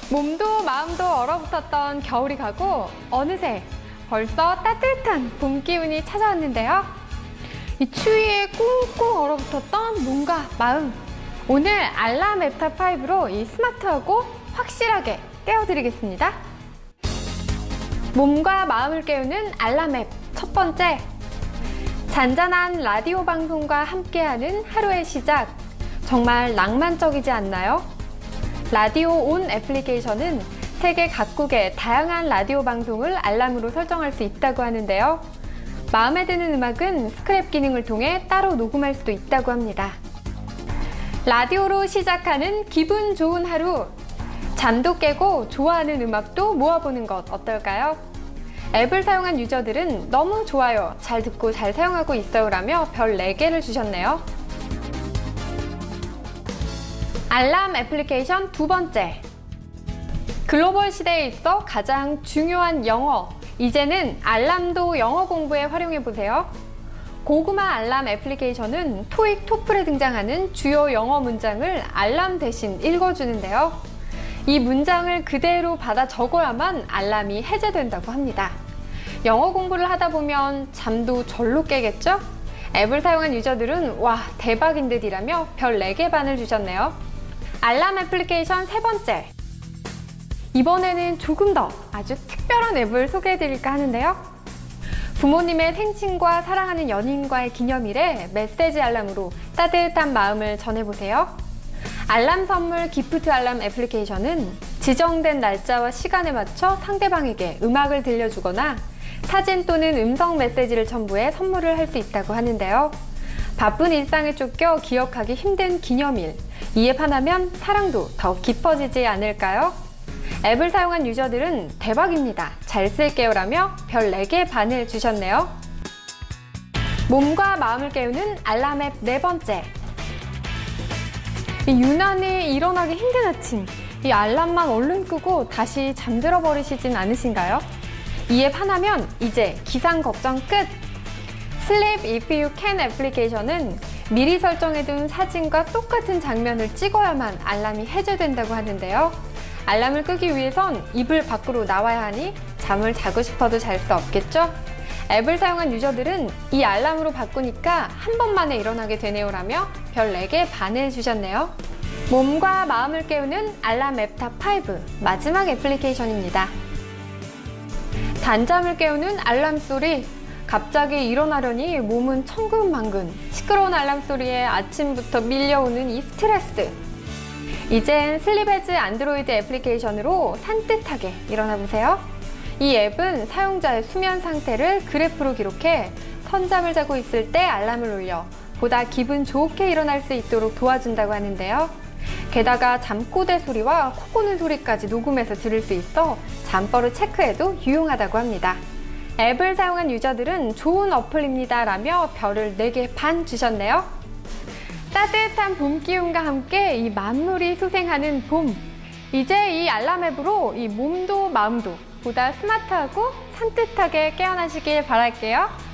몸도 마음도 얼어붙었던 겨울이 가고 어느새 벌써 따뜻한 봄 기운이 찾아왔는데요. 이 추위에 꽁꽁 얼어붙었던 몸과 마음, 오늘 알람 앱탑5로 이 스마트하고 확실하게 깨워드리겠습니다. 몸과 마음을 깨우는 알람 앱 첫 번째, 잔잔한 라디오 방송과 함께하는 하루의 시작, 정말 낭만적이지 않나요? 라디오 온 애플리케이션은 세계 각국의 다양한 라디오 방송을 알람으로 설정할 수 있다고 하는데요. 마음에 드는 음악은 스크랩 기능을 통해 따로 녹음할 수도 있다고 합니다. 라디오로 시작하는 기분 좋은 하루, 잠도 깨고 좋아하는 음악도 모아보는 것 어떨까요? 앱을 사용한 유저들은 너무 좋아요, 잘 듣고 잘 사용하고 있어요 라며 별 4개를 주셨네요. 알람 애플리케이션 두 번째, 글로벌 시대에 있어 가장 중요한 영어, 이제는 알람도 영어 공부에 활용해보세요. 고구마 알람 애플리케이션은 토익, 토플에 등장하는 주요 영어 문장을 알람 대신 읽어주는데요. 이 문장을 그대로 받아 적어야만 알람이 해제된다고 합니다. 영어 공부를 하다 보면 잠도 절로 깨겠죠? 앱을 사용한 유저들은 와, 대박인 듯이라며 별 4개 반을 주셨네요. 알람 애플리케이션 세 번째, 이번에는 조금 더 아주 특별한 앱을 소개해드릴까 하는데요. 부모님의 생신과 사랑하는 연인과의 기념일에 메시지 알람으로 따뜻한 마음을 전해보세요. 알람 선물 기프트 알람 애플리케이션은 지정된 날짜와 시간에 맞춰 상대방에게 음악을 들려주거나 사진 또는 음성 메시지를 첨부해 선물을 할 수 있다고 하는데요. 바쁜 일상에 쫓겨 기억하기 힘든 기념일, 이 앱 하나면 사랑도 더 깊어지지 않을까요? 앱을 사용한 유저들은 대박입니다, 잘 쓸게요 라며 별 4개 반을 주셨네요. 몸과 마음을 깨우는 알람 앱 네 번째, 유난히 일어나기 힘든 아침, 이 알람만 얼른 끄고 다시 잠들어 버리시진 않으신가요? 이 앱 하나면 이제 기상 걱정 끝! Sleep If You Can 애플리케이션은 미리 설정해둔 사진과 똑같은 장면을 찍어야만 알람이 해제된다고 하는데요. 알람을 끄기 위해선 이불 밖으로 나와야 하니 잠을 자고 싶어도 잘 수 없겠죠? 앱을 사용한 유저들은 이 알람으로 바꾸니까 한 번만에 일어나게 되네요 라며 별 4개 반을 주셨네요. 몸과 마음을 깨우는 알람 앱탑5 마지막 애플리케이션입니다. 단잠을 깨우는 알람 소리, 갑자기 일어나려니 몸은 천근만근, 시끄러운 알람 소리에 아침부터 밀려오는 이 스트레스. 이젠 슬립에즈 안드로이드 애플리케이션으로 산뜻하게 일어나 보세요. 이 앱은 사용자의 수면 상태를 그래프로 기록해 선잠을 자고 있을 때 알람을 울려 보다 기분 좋게 일어날 수 있도록 도와준다고 하는데요. 게다가 잠꼬대 소리와 코 고는 소리까지 녹음해서 들을 수 있어 잠버릇 체크에도 유용하다고 합니다. 앱을 사용한 유저들은 좋은 어플입니다 라며 별을 4개 반 주셨네요. 따뜻한 봄 기운과 함께 이 만물이 소생하는 봄, 이제 이 알람 앱으로 이 몸도 마음도 보다 스마트하고 산뜻하게 깨어나시길 바랄게요.